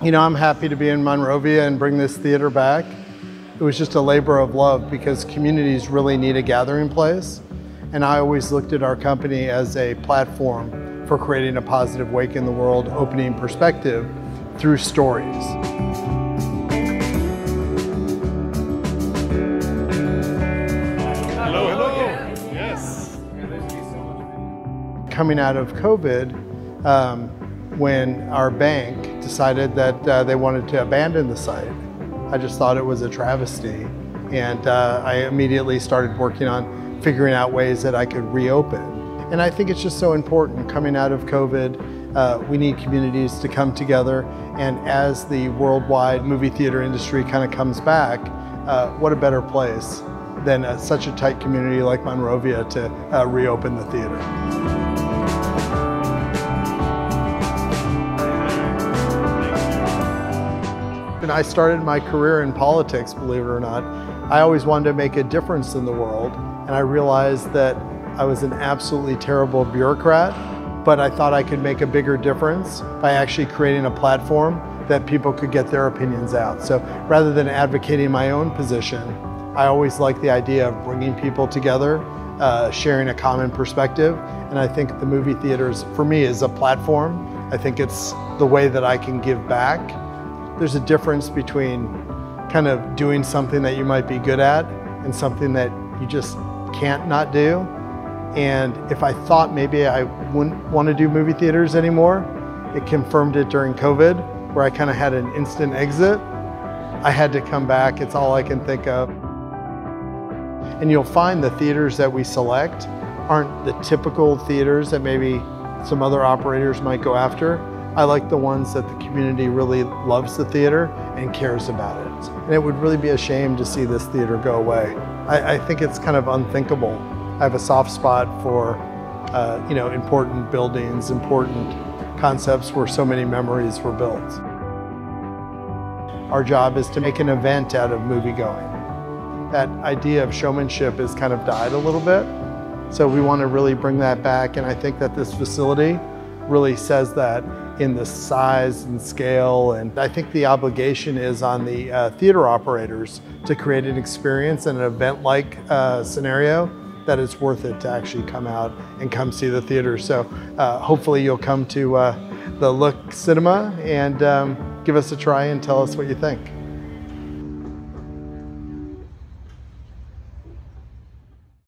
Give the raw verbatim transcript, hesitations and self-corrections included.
You know, I'm happy to be in Monrovia and bring this theater back. It was just a labor of love because communities really need a gathering place. And I always looked at our company as a platform for creating a positive wake in the world, opening perspective through stories. Hello, hello. Yes. Coming out of COVID, um, when our bank decided that uh, they wanted to abandon the site, I just thought it was a travesty. And uh, I immediately started working on figuring out ways that I could reopen. And I think it's just so important coming out of COVID. Uh, we need communities to come together. And as the worldwide movie theater industry kind of comes back, uh, what a better place than uh, such a tight community like Monrovia to uh, reopen the theater. And I started my career in politics, believe it or not. I always wanted to make a difference in the world, and I realized that I was an absolutely terrible bureaucrat, but I thought I could make a bigger difference by actually creating a platform that people could get their opinions out. So rather than advocating my own position, I always liked the idea of bringing people together, uh, sharing a common perspective, and I think the movie theaters, for me, is a platform. I think it's the way that I can give back. There's a difference between kind of doing something that you might be good at and something that you just can't not do. And if I thought maybe I wouldn't want to do movie theaters anymore, it confirmed it during COVID, where I kind of had an instant exit. I had to come back. It's all I can think of. And you'll find the theaters that we select aren't the typical theaters that maybe some other operators might go after. I like the ones that the community really loves the theater and cares about it. And it would really be a shame to see this theater go away. I, I think it's kind of unthinkable. I have a soft spot for uh, you know, important buildings, important concepts where so many memories were built. Our job is to make an event out of movie-going. That idea of showmanship has kind of died a little bit. So we want to really bring that back, and I think that this facility really says that in the size and scale, and I think the obligation is on the uh, theater operators to create an experience and an event-like uh, scenario that it's worth it to actually come out and come see the theater. So uh, hopefully you'll come to uh, the LOOK Cinema and um, give us a try and tell us what you think.